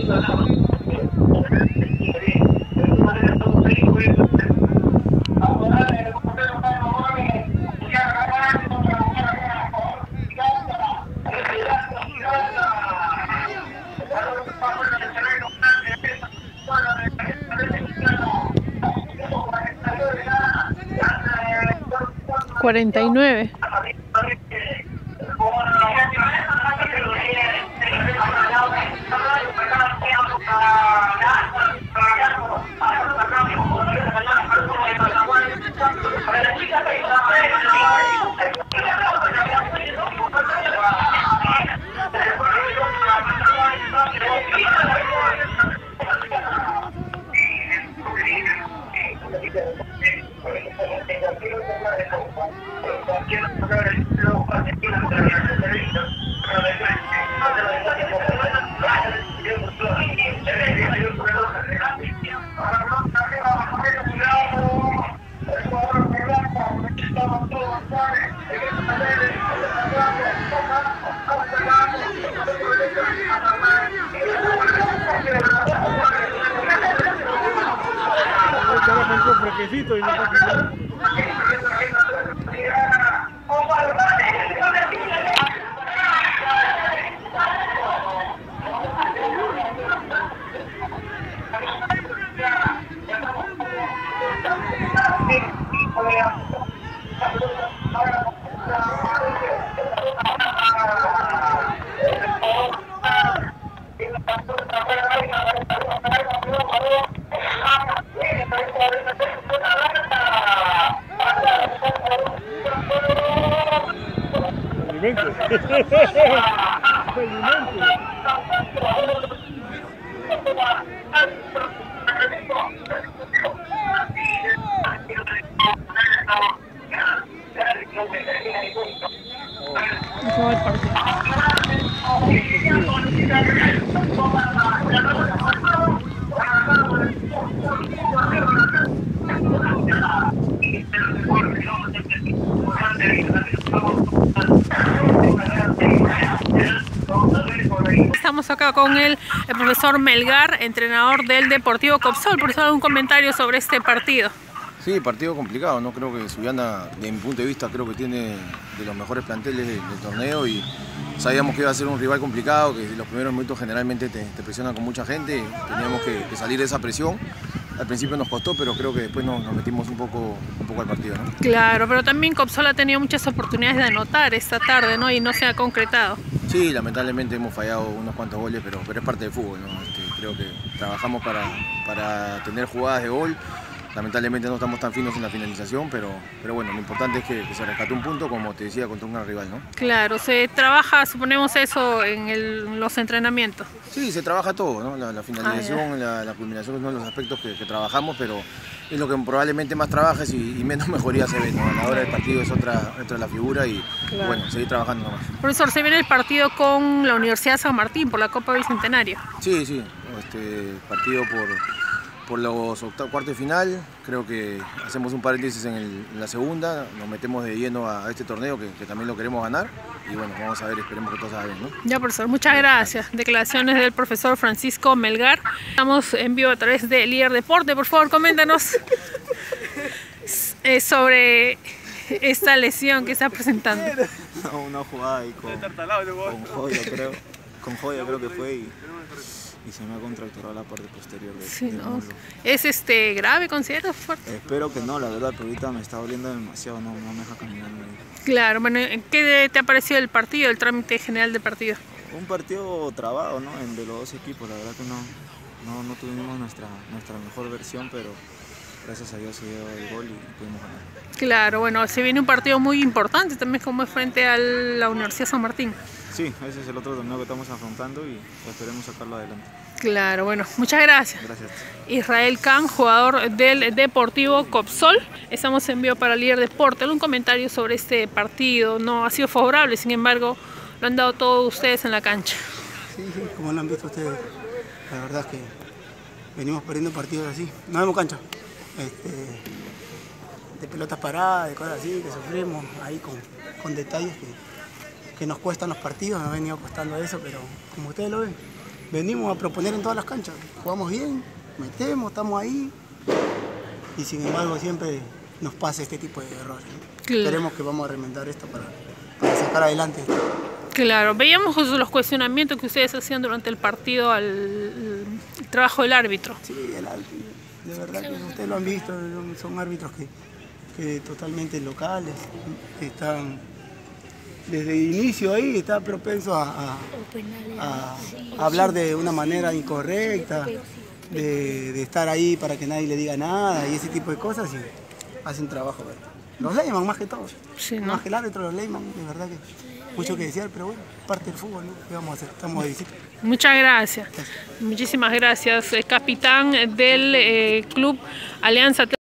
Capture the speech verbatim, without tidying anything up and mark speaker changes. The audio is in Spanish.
Speaker 1: cuarenta y nueve.
Speaker 2: Fresquecito y no
Speaker 1: Estamos acá con el, el profesor Melgar, entrenador del Deportivo Copsol. Por eso, ¿algún comentario sobre este partido?
Speaker 3: Sí, partido complicado, ¿no? Creo que Sullana, de mi punto de vista, creo que tiene de los mejores planteles del, del torneo y sabíamos que iba a ser un rival complicado, que los primeros minutos generalmente te, te presionan con mucha gente, teníamos que, que salir de esa presión. Al principio nos costó, pero creo que después nos, nos metimos un poco, un poco al partido, ¿no?
Speaker 1: Claro, pero también Copsol ha tenido muchas oportunidades de anotar esta tarde, ¿no? Y no se ha concretado.
Speaker 3: Sí, lamentablemente hemos fallado unos cuantos goles, pero, pero es parte del fútbol, ¿no? Este, creo que trabajamos para, para tener jugadas de gol. Lamentablemente no estamos tan finos en la finalización, pero, pero bueno, lo importante es que, que se rescate un punto, como te decía, contra un gran rival, ¿no?
Speaker 1: Claro, se trabaja, suponemos, eso en el, los entrenamientos.
Speaker 3: Sí, se trabaja todo, ¿no? La, la finalización,
Speaker 1: ah,
Speaker 3: la, la culminación son los aspectos que, que trabajamos, pero es lo que probablemente más trabajes y, y menos mejoría se ve, ¿no? A la hora del partido es otra, otra la figura y claro, bueno, seguir trabajando nomás.
Speaker 1: Profesor, se viene el partido con la Universidad de San Martín por la Copa Bicentenario.
Speaker 3: Sí, sí, este partido por... por los octavos, cuartos de final. Creo que hacemos un paréntesis en, el, en la segunda, nos metemos de lleno a, a este torneo que, que también lo queremos ganar y bueno, vamos a ver, esperemos que todo salga bien, ¿no?
Speaker 1: Ya, profesor, muchas gracias. Declaraciones del profesor Francisco Melgar. Estamos en vivo a través de Líder Deporte. Por favor, coméntanos eh, sobre esta lesión que está presentando.
Speaker 4: No, una jugada ahí con, con Joya, creo. Con Joya creo que fue y... y se me ha contracturado la parte posterior del,
Speaker 1: sí,
Speaker 4: del
Speaker 1: no.
Speaker 4: muslo.
Speaker 1: ¿Es este grave, consideras fuerte?
Speaker 4: Espero que no, la verdad, pero ahorita me está doliendo demasiado, no, no me deja caminar.
Speaker 1: Claro, bueno, ¿qué te ha parecido el partido, el trámite general del partido?
Speaker 4: Un partido trabado, ¿no? El de los dos equipos, la verdad que no, no, no tuvimos nuestra, nuestra mejor versión, pero gracias a Dios se dio el gol y pudimos ganar.
Speaker 1: Claro, bueno, se viene un partido muy importante también como es frente a la Universidad San Martín.
Speaker 4: Sí, ese es el otro torneo que estamos afrontando y esperemos sacarlo adelante.
Speaker 1: Claro, bueno, muchas gracias.
Speaker 4: Gracias.
Speaker 1: Israel Can, jugador del Deportivo Copsol. Estamos en vivo para Líder Deporte. Un comentario sobre este partido. No ha sido favorable, sin embargo, lo han dado todos ustedes en la cancha.
Speaker 5: Sí, sí, como lo han visto ustedes. La verdad es que venimos perdiendo partidos así. No vemos cancha. Este, de pelotas paradas, de cosas así, que sufrimos ahí con, con detalles que, que nos cuestan los partidos. Nos ha venido costando eso, pero como ustedes lo ven, venimos a proponer en todas las canchas. Jugamos bien, metemos, estamos ahí y sin embargo siempre nos pasa este tipo de errores, ¿no?
Speaker 1: Claro.
Speaker 5: Esperemos que vamos a remendar esto para, para sacar adelante esto.
Speaker 1: Claro, veíamos los cuestionamientos que ustedes hacían durante el partido al el trabajo del árbitro.
Speaker 5: Sí, el árbitro, de verdad que ustedes lo han visto, son árbitros que, que totalmente locales, están desde el inicio ahí, está propenso a, a, a, a hablar de una manera incorrecta, de, de estar ahí para que nadie le diga nada y ese tipo de cosas y hacen trabajo, ¿verdad? Los Leyman más que todo,
Speaker 1: Sí, ¿no?
Speaker 5: más que el árbitro, los Leyman, de verdad que mucho que desear, pero bueno, parte del fútbol, ¿no? ¿Qué vamos a hacer? Estamos de visita.
Speaker 1: Muchas gracias. Muchísimas gracias, eh, capitán del eh, Club Alianza